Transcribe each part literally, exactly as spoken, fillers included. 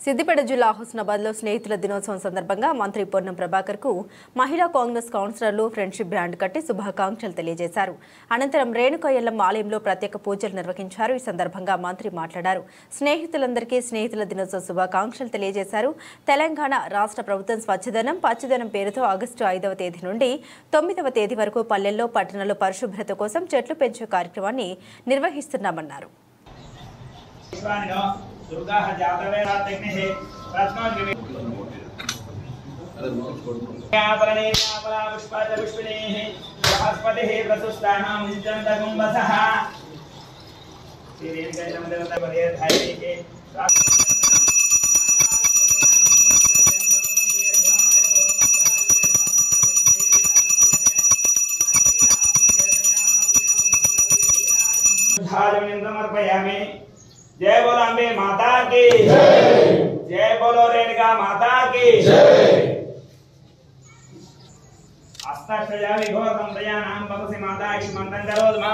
సిద్దిపేట జిల్లా హుస్నాబాద్లో స్నేహితుల దినోత్సవం సందర్భంగా మంత్రి పొన్నం ప్రభాకర్కు మహిళా కాంగ్రెస్ కౌన్సిలర్లు ఫ్రెండ్షిప్ బ్యాండ్ కట్టి శుభాకాంక్షలు తెలియజేశారు. అనంతరం రేణుక ఎల్లమ్మ ఆలయంలో ప్రత్యేక పూజలు నిర్వహించారు. ఈ సందర్భంగా మంత్రి మాట్లాడారు. స్నేహితులందరికీ స్నేహితుల దినోత్సవ శుభాకాంక్షలు తెలియజేశారు. తెలంగాణ రాష్ట్ర ప్రభుత్వం స్వచ్ఛదనం పచ్చదనం పేరుతో ఆగస్టు ఐదవ తేదీ నుండి తొమ్మిదవ తేదీ వరకు పల్లెల్లో పట్టణాల్లో పరిశుభ్రత కోసం చెట్లు పెంచే కార్యక్రమాన్ని నిర్వహిస్తున్నామన్నారు. दुर्गा जातवे रात्रिग्निः रत्नोद्गमे यापरणे यापरा पुष्पाच पुष्पिणीः बृहस्पतिः प्रसुस्तानां चन्द्रकुम्भसः श्रीरेण कैलं देवता वरे धायिके धारणे समर्पयामि। जय बोलो अम्बे माता की जय। जय बोलो रेणुका माता की जय। अष्टाक्षया विघोरं प्रयाणां भवसि माता की मंत्रं करोद्मं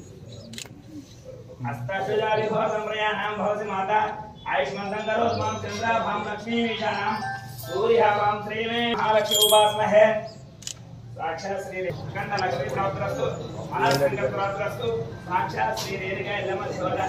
अष्टाक्षया विघोरं प्रयाणां भवसि माता आयुष मंत्रं करोद्मं चंद्राभां लक्ष्मी ईशानां सूर्याभां श्रीमे महालक्ष्मी उपासमहे साक्षात् श्री कंठ लक्ष्मी प्राप्तरस्तु मनस्संकल्प प्राप्तरस्तु साक्षात् श्री रेणुका एल्लम्म देवता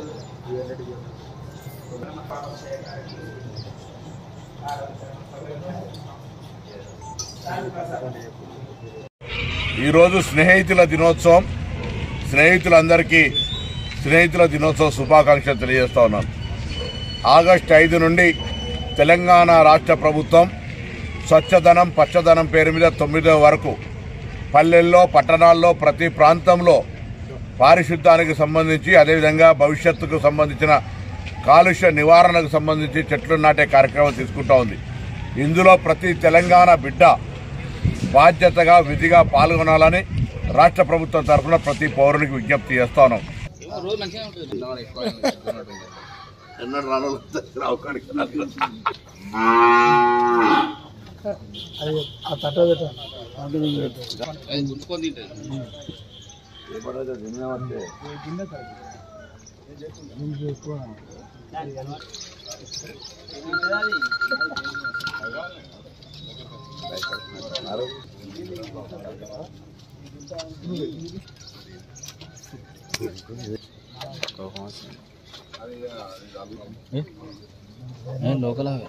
ఈ రోజు స్నేహితుల దినోత్సవం స్నేహితులందరికీ స్నేహితుల దినోత్సవ శుభాకాంక్షలు తెలియజేస్తా ఉన్నాను. ఆగస్టు ఐదు నుండి తెలంగాణ రాష్ట్ర ప్రభుత్వం స్వచ్ఛదనం పచ్చదనం పేరు మీద తొమ్మిదో వరకు పల్లెల్లో పట్టణాల్లో ప్రతి ప్రాంతంలో పారిశుద్ధ్యానికి సంబంధించి అదేవిధంగా భవిష్యత్తుకు సంబంధించిన కాలుష్య నివారణకు సంబంధించి చెట్లు నాటే కార్యక్రమం తీసుకుంటా ఉంది. ఇందులో ప్రతి తెలంగాణ బిడ్డ బాధ్యతగా విధిగా పాల్గొనాలని రాష్ట్ర ప్రభుత్వం తరఫున ప్రతి పౌరునికి విజ్ఞప్తి చేస్తా ఉన్నాం. लोकल है